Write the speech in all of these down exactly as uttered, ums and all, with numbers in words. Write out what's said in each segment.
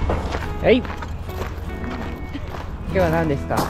はい。今日は何ですか？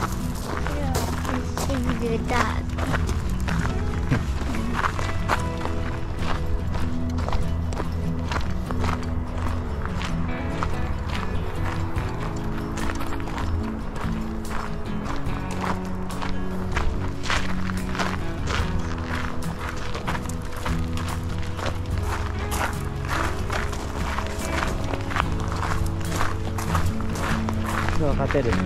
そう、勝てる。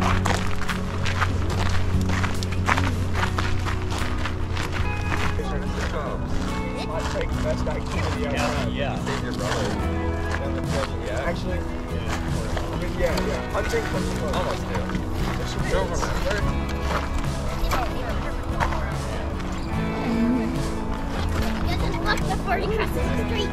Best activity outside. Yeah, yeah. Save your brother. And the present, yeah. Actually, yeah, yeah, yeah. Hunting from the boat. Almost there. There should be over there. You just look before he crosses the street.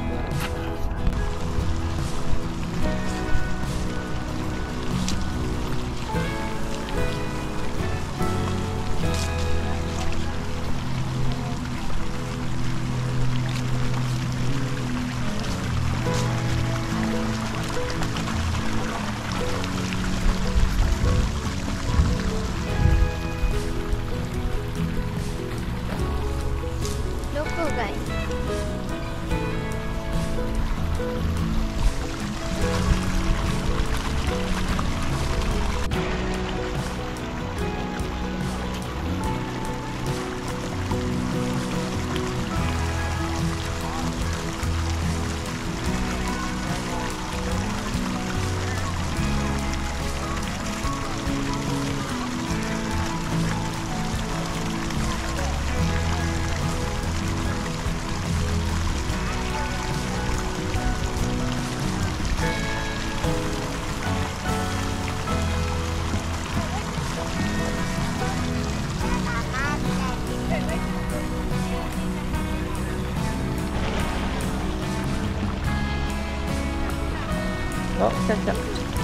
あ、来た来た。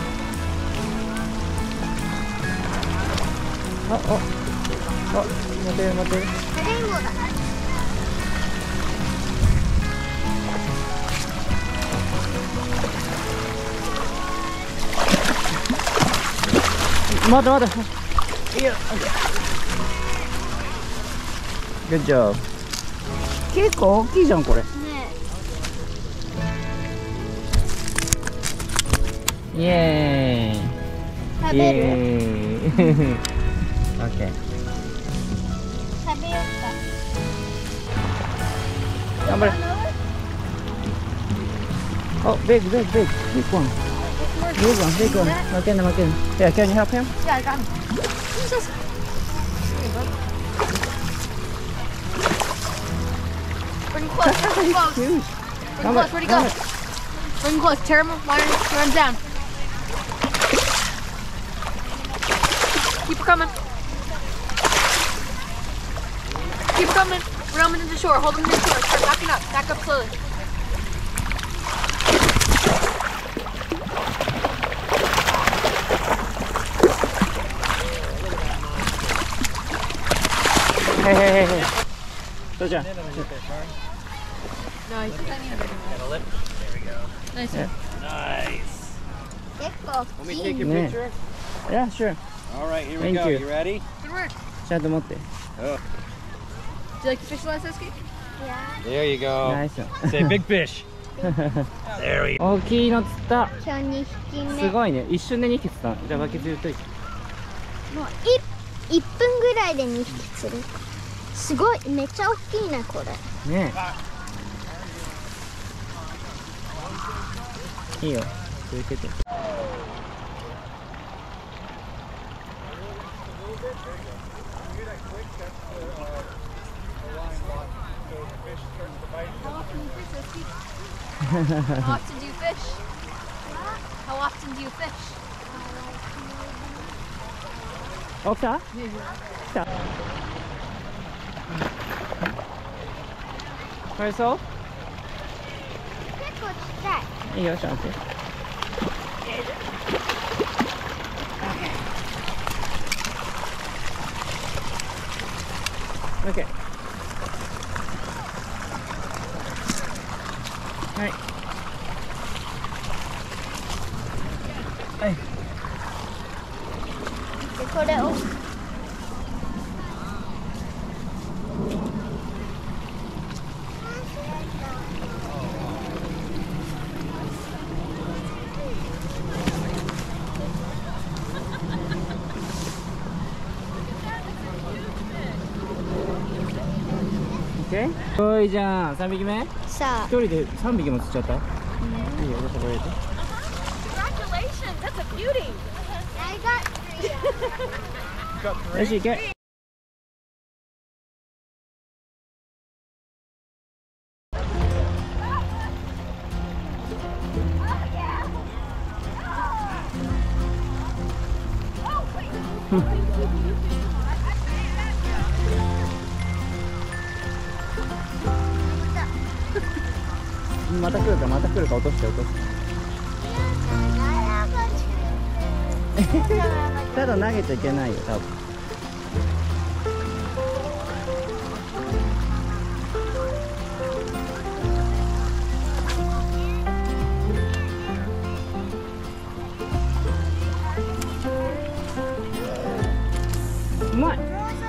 あ、あ、あ、待てる待てる。 レインボーだ。 待て待て。いや、Good job。結構大きいじゃんこれ。イエーイ。 食べる？ イエーイ。オッケー。 食べようか。 頑張れ。Oh, big, big, big, big one. Big one, big one. Makin, makin. Yeah, can you help him? Yeah, I got him. Jesus. Bring close, bring close. Huge. Bring close, where'd he go? Bring close, tear him, why run down. Keep coming. Keep coming. Run him to the shore. Hold him to the shore. Start backing up. Back up slowly. Hey, hey, hey, hey. Good job. Nice. Gotta lift. There we go. Nice. Yeah. Nice. Want me to take your Yeah. picture? Yeah, sure. All right, here we Thank go. you. You ready? Good work. ちゃんと持って。 Oh, Do you like the fish last escape? there you go. Nice. Say big fish. There we go. 大きいの釣った。 今日にひきめ。 すごいね。一瞬でにひき釣った。じゃあバケツ入れといて。 もういっぷんぐらいでにひき釣る。すごい、めっちゃ大きいねこれ。 ねえ。いいよ。続けて。 How often do you fish? How often do you fish? あ、来た？来た。これそう？ 結構ちっちゃい。 いいよ、ちゃんと。オッケー。はい。 はい。 でこれをおいじゃん、さんびきめ。 さあ一人でさんびきも釣っちゃった。いいよ、そこ入れて。 Congratulations, that's a beauty. I got three. You got three? よし、行け。また来るか、また来るか、落として落として。ただ投げちゃいけないよ、多分。うまい。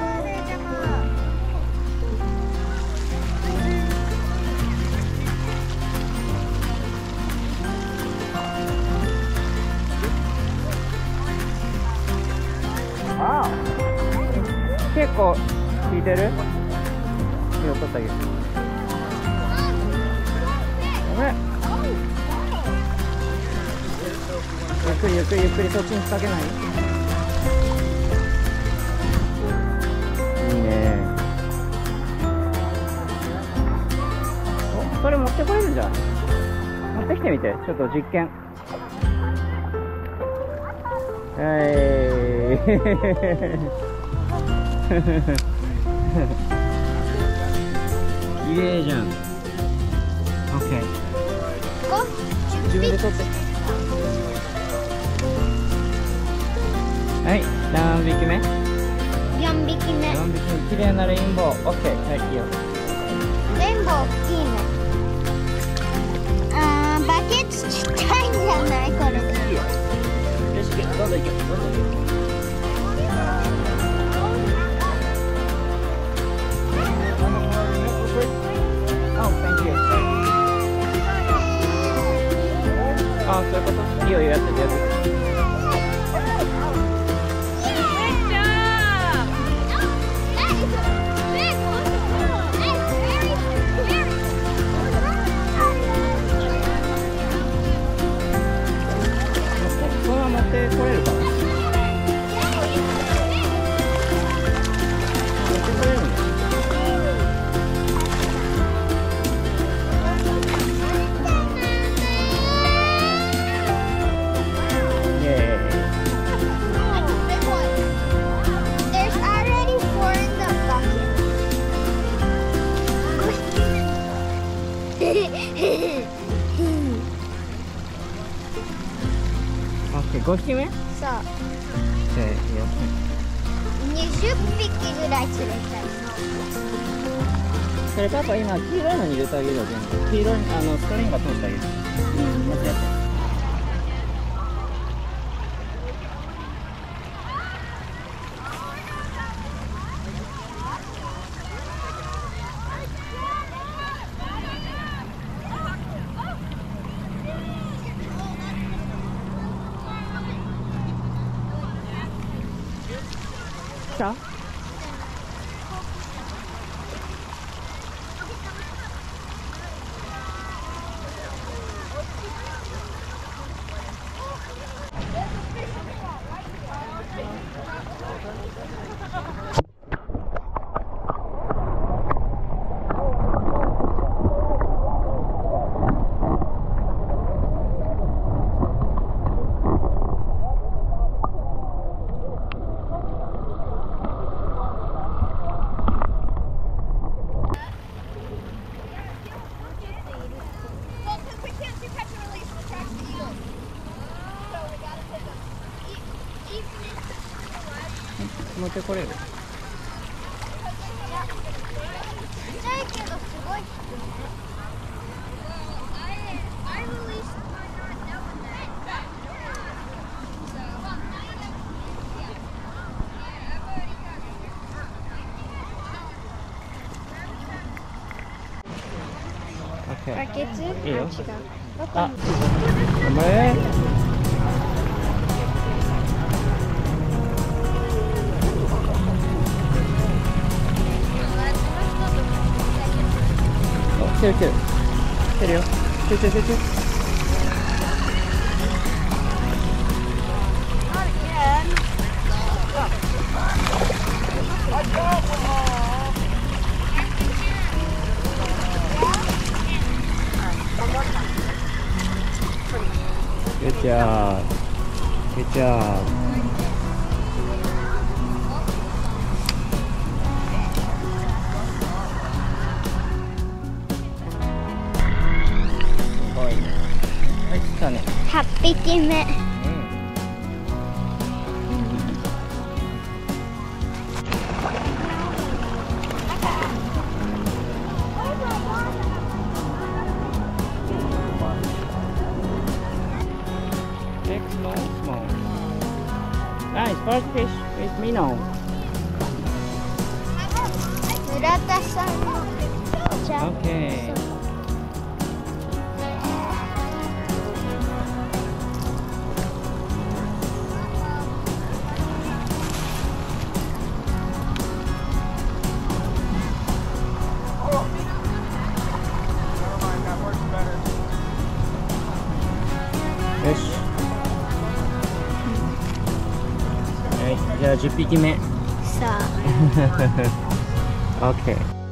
ああ、結構効いてる。いいよ、取ってあげる。ごめん。ゆっくりゆっくりゆっくり、そっちに引っ掛けない。いいね。お、それ持ってこれるじゃん。持ってきてみて、ちょっと実験。はい。綺麗じゃん。オッケー。自分で取って。はい、何匹目？ 四匹目。 四匹目、綺麗なレインボー。オッケー、はい、いいよ。 レインボー大きいね。あー、バケツちっちゃいんじゃないこれ。 いいよ。よし、どんどん行け、どんどん行け。あ、そういうこと。いいよ、やってて、やってて。そのまま持ってこれるかな。持ってこれるんだ。ごひきめ？ そう。 じゃあいいよ。 にじゅっぴきぐらい釣れたよ。 それパパ今黄色いのに入れてあげるよ、全部。黄色いあのストリングが通してあげる。うん、やってやって。来た？持ってこれる？ ちっちゃいけどすごい。 ケー。 バケツ？ いいよ。 あ、違う。 あ、頑張れ。来てる来てる。来てるよ。集中集中。Good job. Good job. Boy. はい、来たね。 はっぴきめ。 Big, small, small. Nice, first fish with minnow. 村田さんのジャンプ。 Okay. Never mind, that works better. よし。はい、じゃあじゅっぴきめ。 さあ、 OK。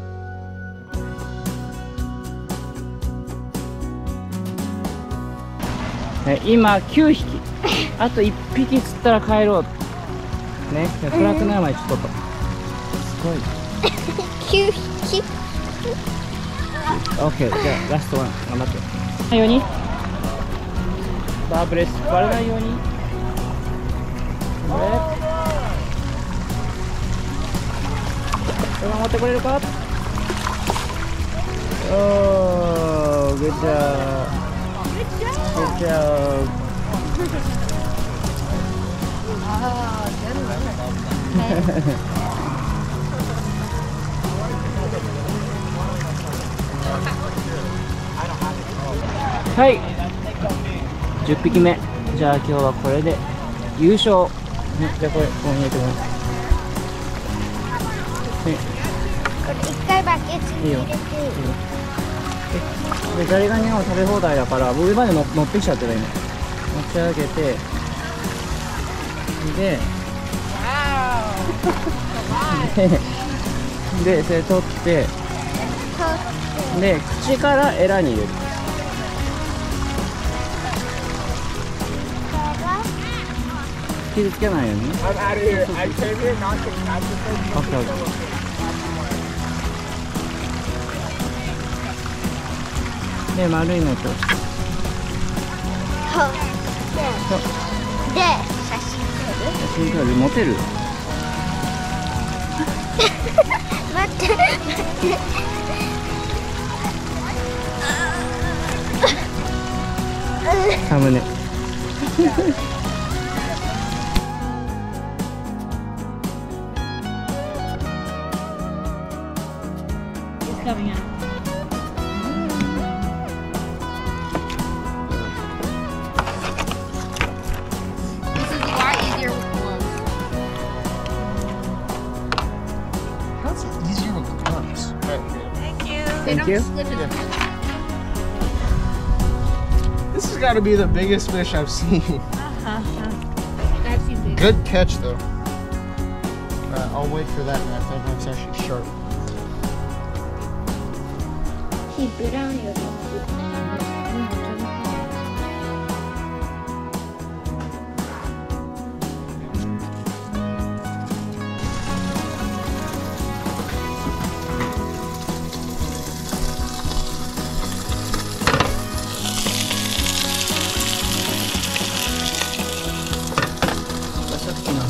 はい、今きゅうひき。あといっぴき釣ったら帰ろう。ね、暗くなる前にちょっと。すごい。 きゅうひき。 OK、じゃあラストワン頑張って。ないように。バーブレスバレないように。これ。これ守ってくれるか。おー、グッジョブ。グッジョブ。はい、じゅっぴきめ。じゃあ今日はこれで優勝、ね、じゃあこれここに入れてください、ね、 これ一回バケツに入れていい？ でザリガニの食べ放題だから上までの乗ってきちゃってる今。持ち上げてでででそれ取ってで口からエラに入れる。傷つけないように。 I'm out of here. I came here not to catch the fish. Okay, okay. で丸いのとそうで、で、写真撮る？ 写真撮る持てる？ 待って待ってサムネ。 Coming out. This is a lot easier with gloves. How's it easier with gloves? Thank you. They Thank don't you. slip as much. This has got to be the biggest fish I've seen. Uh-huh. I've seen big. Good catch, though. Uh, I'll wait for that. That one's actually sharp. 火ブラウンよりさっきのみ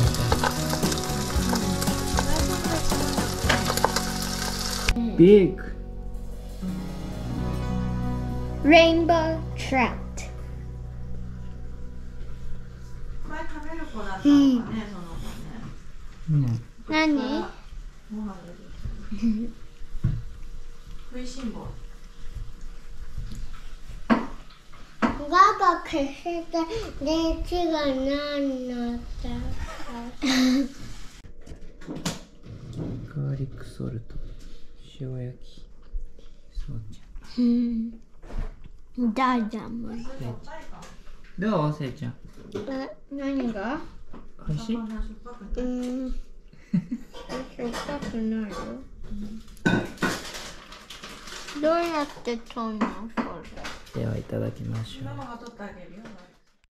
たい。Big Rainbow trout。うん。何？ 食いしん坊。 が消せて電池がないのだガーリックソルト、塩焼き、そうちゃうんダジャムん。どうせいちゃん。 え、何が美味しい？ うんしょっぱくないよどうやって取るのそれではいただきましょう。 ママが取ってあげるよ。